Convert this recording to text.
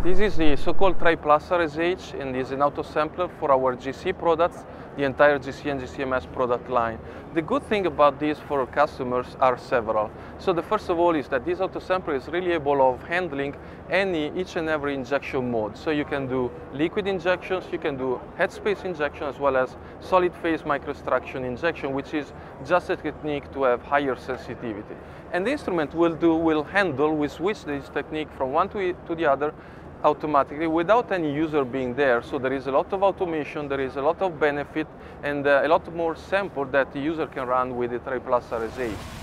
This is the so-called Tri-Plus RSH, and is an autosampler for our GC products, the entire GC and GCMS product line. The good thing about this for customers are several. So the first of all is that this autosampler is really able of handling each and every injection mode. So you can do liquid injections, you can do headspace injection, as well as solid phase microextraction injection, which is just a technique to have higher sensitivity. And the instrument will handle, we switch this technique from one to the other automatically without any user being there. So there is a lot of automation, there is a lot of benefit, and a lot more sample that the user can run with the Tri-Plus RSH.